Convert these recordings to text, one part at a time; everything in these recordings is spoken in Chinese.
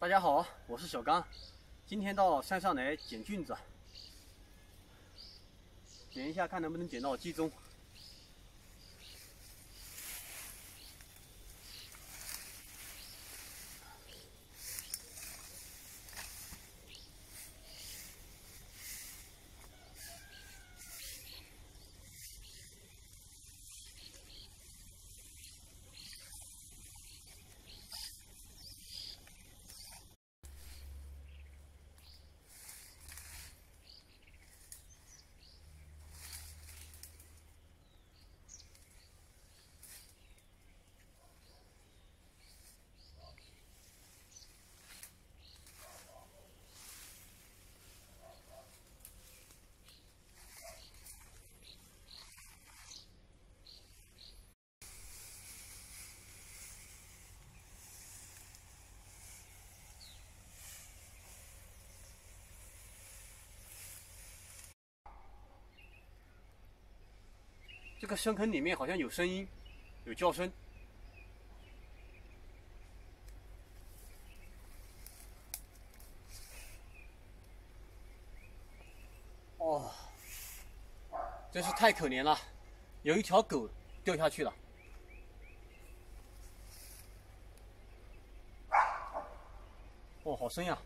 大家好，我是小刚，今天到山上来捡菌子，捡一下看能不能捡到鸡枞。这个深坑里面好像有声音，有叫声。哦，真是太可怜了，有一条狗掉下去了。哦，好深呀！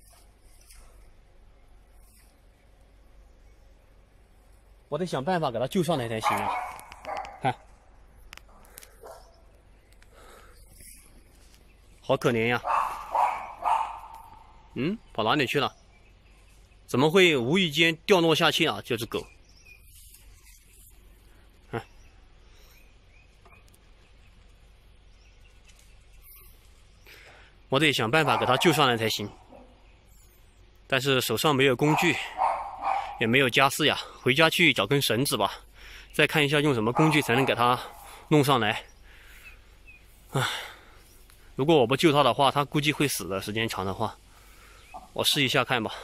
我得想办法给它救上来才行啊！看，好可怜呀！跑哪里去了？怎么会无意间掉落下去啊？这只狗。我得想办法给它救上来才行。但是手上没有工具，也没有家私呀，回家去找根绳子吧，再看一下用什么工具才能给它弄上来。如果我不救它的话，它估计会死的，时间长的话。我试一下看吧。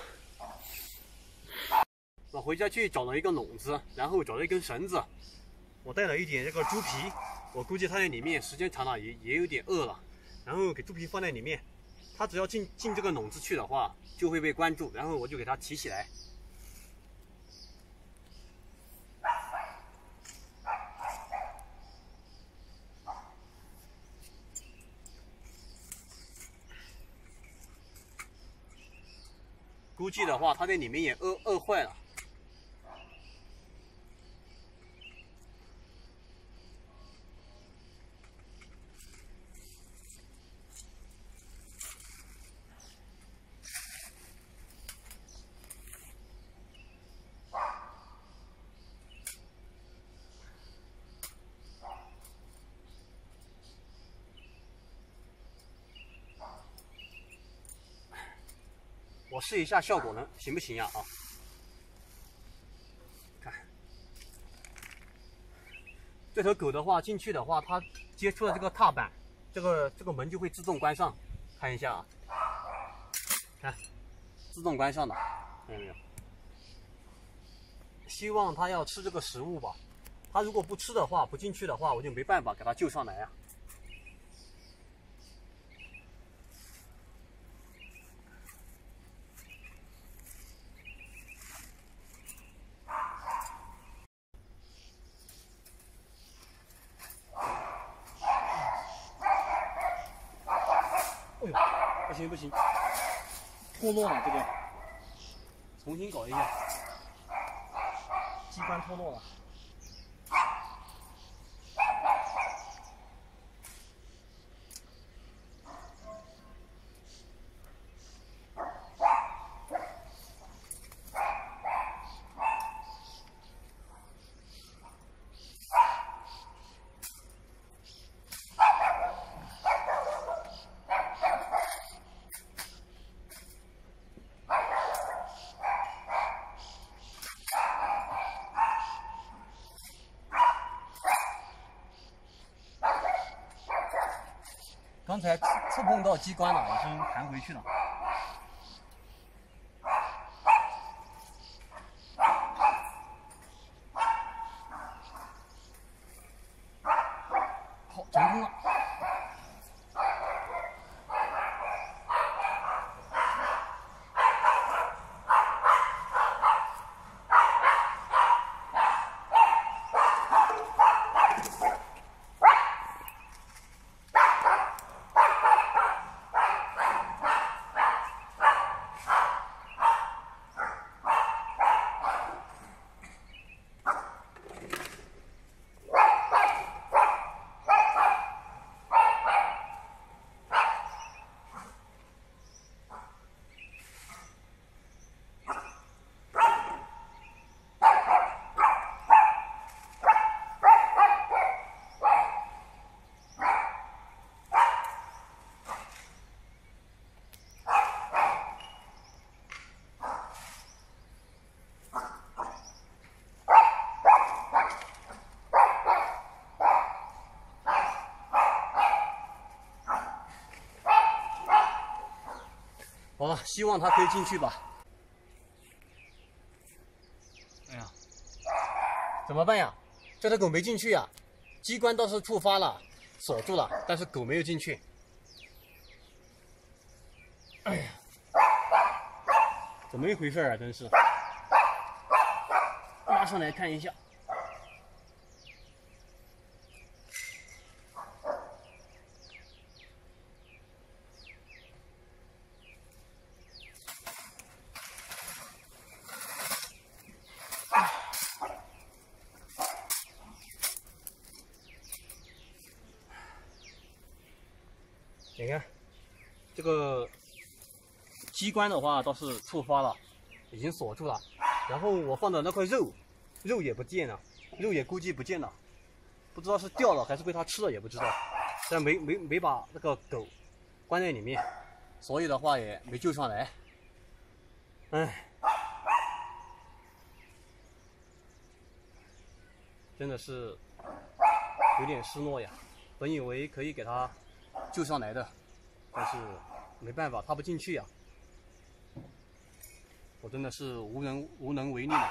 我回家去找了一个笼子，然后找了一根绳子，我带了一点这个猪皮，我估计它在里面时间长了也有点饿了，然后给猪皮放在里面，它只要进这个笼子去的话，就会被关住，然后我就给它提起来。估计的话，它在里面也饿坏了。我试一下效果行不行呀？看这头狗的话进去的话，它接触了这个踏板，这个门就会自动关上。看一下啊，看自动关上的，看到没有？希望它要吃这个食物吧。它如果不吃的话，不进去的话，我就没办法给它救上来啊。哎呦，不行，脱落了这个，重新搞一下，机关脱落了。刚才触碰到机关了，已经弹回去了。好，成功了。 好了，希望它可以进去吧。哎呀，怎么办呀？这条狗没进去呀，机关倒是触发了，锁住了，但是狗没有进去。哎呀，怎么一回事啊？真是，拉上来看一下。你看，这个机关的话倒是触发了，已经锁住了。然后我放的那块肉也不见了，肉也估计不见了，不知道是掉了还是被它吃了也不知道。但没把那个狗关在里面，所以的话也没救上来。唉，真的是有点失落呀。本以为可以给它救上来的，但是没办法，它不进去呀。我真的是无能为力了。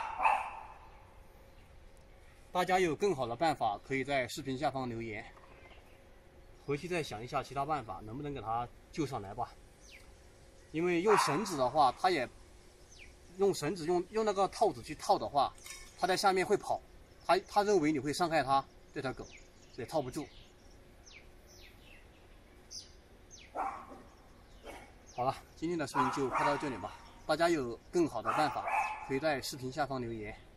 大家有更好的办法，可以在视频下方留言。回去再想一下其他办法，能不能给它救上来吧。因为用绳子的话，它也用绳子用那个套子去套的话，它在下面会跑，它认为你会伤害它这条狗，所以套不住。好了，今天的视频就拍到这里吧。大家有更好的办法，可以在视频下方留言。